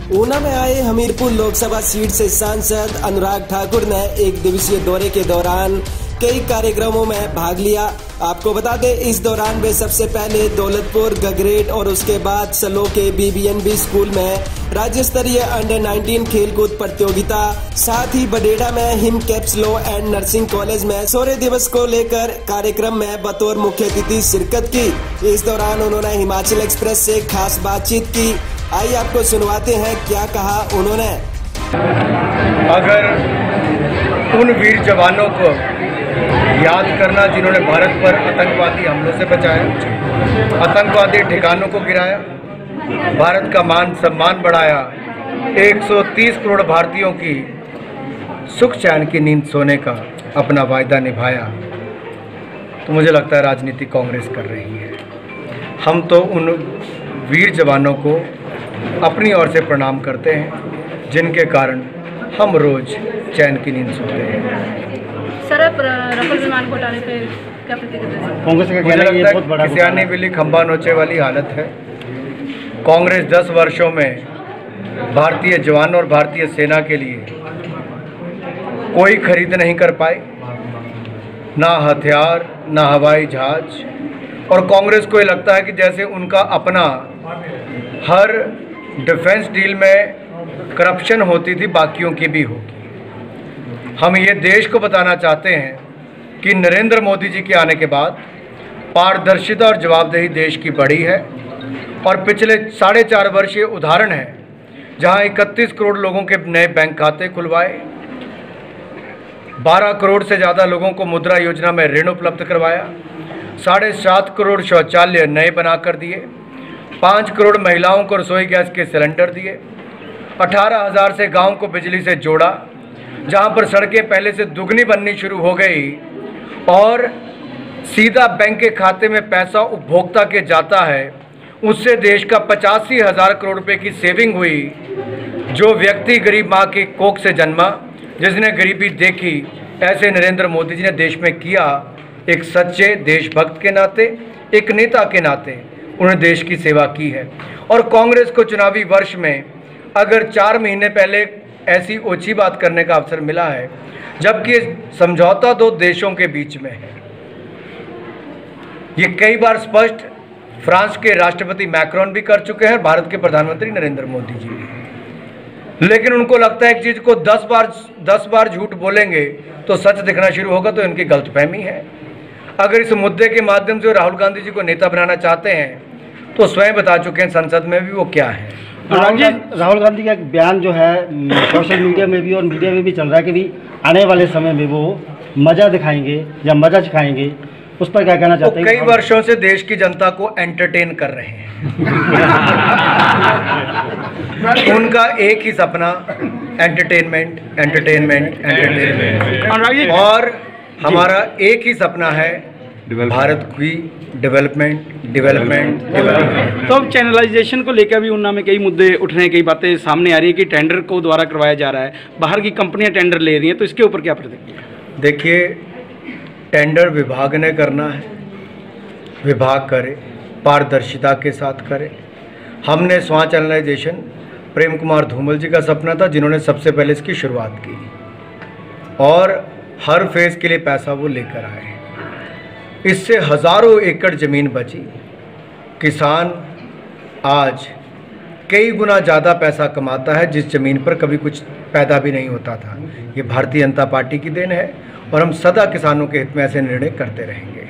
ऊना में आए हमीरपुर लोकसभा सीट से सांसद अनुराग ठाकुर ने एक दिवसीय दौरे के दौरान कई कार्यक्रमों में भाग लिया। आपको बता दें, इस दौरान वे सबसे पहले दौलतपुर, गगरेट और उसके बाद सलो के BBNB स्कूल में राज्य स्तरीय अंडर 19 खेलकूद प्रतियोगिता, साथ ही बडेड़ा में Himcaps law and nursing college में शौर्य दिवस को लेकर कार्यक्रम में बतौर मुख्य अतिथि शिरकत की। इस दौरान उन्होंने हिमाचल एक्सप्रेस से खास बातचीत की। आइए आपको सुनवाते हैं क्या कहा उन्होंने। अगर उन वीर जवानों को याद करना जिन्होंने भारत पर आतंकवादी हमलों से बचाया, आतंकवादी ठिकानों को गिराया, भारत का मान सम्मान बढ़ाया, 130 करोड़ भारतीयों की सुख चैन की नींद सोने का अपना वायदा निभाया, तो मुझे लगता है राजनीति कांग्रेस कर रही है। हम तो उन वीर जवानों को अपनी ओर से प्रणाम करते हैं जिनके कारण हम रोज चैन की नींद सोते हैं। सर, आप राफेल विमान घोटाले पे क्या प्रतिक्रिया? कांग्रेस का कहना है ये बहुत बड़ा किसानी बिल्ली खंबा नोचे वाली हालत है। कांग्रेस 10 वर्षों में भारतीय जवानों और भारतीय सेना के लिए कोई खरीद नहीं कर पाई, ना हथियार, ना हवाई जहाज, और कांग्रेस को ये लगता है कि जैसे उनका अपना हर डिफेंस डील में करप्शन होती थी, बाकियों की भी होगी। हम ये देश को बताना चाहते हैं कि नरेंद्र मोदी जी के आने के बाद पारदर्शिता और जवाबदेही देश की बढ़ी है, और पिछले 4.5 वर्ष ये उदाहरण है जहां 31 करोड़ लोगों के नए बैंक खाते खुलवाए, 12 करोड़ से ज़्यादा लोगों को मुद्रा योजना में ऋण उपलब्ध करवाया, 7.5 करोड़ शौचालय नए बना कर दिए, 5 करोड़ महिलाओं को रसोई गैस के सिलेंडर दिए, 18,000 से गांव को बिजली से जोड़ा, जहां पर सड़कें पहले से दुगनी बननी शुरू हो गई और सीधा बैंक के खाते में पैसा उपभोक्ता के जाता है, उससे देश का 85,000 करोड़ रुपए की सेविंग हुई। जो व्यक्ति गरीब माँ की कोख से जन्मा, जिसने गरीबी देखी, ऐसे नरेंद्र मोदी जी ने देश में किया। एक सच्चे देशभक्त के नाते, एक नेता के नाते उन्होंने देश की सेवा की है। और कांग्रेस को चुनावी वर्ष में अगर 4 महीने पहले ऐसी ओछी बात करने का अवसर मिला है, जबकि समझौता 2 देशों के बीच में है, ये कई बार स्पष्ट फ्रांस के राष्ट्रपति मैक्रोन भी कर चुके हैं, भारत के प्रधानमंत्री नरेंद्र मोदी जी भी। लेकिन उनको लगता है एक चीज को 10 बार झूठ बोलेंगे तो सच दिखना शुरू होगा, तो इनकी गलतफहमी है। अगर इस मुद्दे के माध्यम से राहुल गांधी जी को नेता बनाना चाहते हैं तो स्वयं बता चुके हैं संसद में भी वो क्या है। राहुल गांधी का बयान जो है सोशल मीडिया में भी और मीडिया में भी चल रहा है कि भी आने वाले समय में वो मजा दिखाएंगे या मजा सिखाएंगे, उस पर क्या कहना चाहते हैं? कई वर्षों से देश की जनता को एंटरटेन कर रहे हैं। उनका एक ही सपना एंटरटेनमेंट, एंटरटेनमेंट, एंटरटेनमेंट, और हमारा एक ही सपना है भारत की डेवलपमेंट, डेवलपमेंट, डेवलपमेंट। तो अब चैनलाइजेशन को लेकर भी ऊना में कई मुद्दे उठ रहे हैं, कई बातें सामने आ रही है कि टेंडर को द्वारा करवाया जा रहा है, बाहर की कंपनियां टेंडर ले रही हैं, तो इसके ऊपर क्या प्रतिक्रिया? देखिए, टेंडर विभाग ने करना है, विभाग करे, पारदर्शिता के साथ करे। हमने स्वां चैनलाइजेशन प्रेम कुमार धूमल जी का सपना था, जिन्होंने सबसे पहले इसकी शुरुआत की, और हर फेज़ के लिए पैसा वो लेकर आए। इससे हज़ारों एकड़ ज़मीन बची। किसान आज कई गुना ज़्यादा पैसा कमाता है जिस ज़मीन पर कभी कुछ पैदा भी नहीं होता था। ये भारतीय जनता पार्टी की देन है, और हम सदा किसानों के हित में ऐसे निर्णय करते रहेंगे।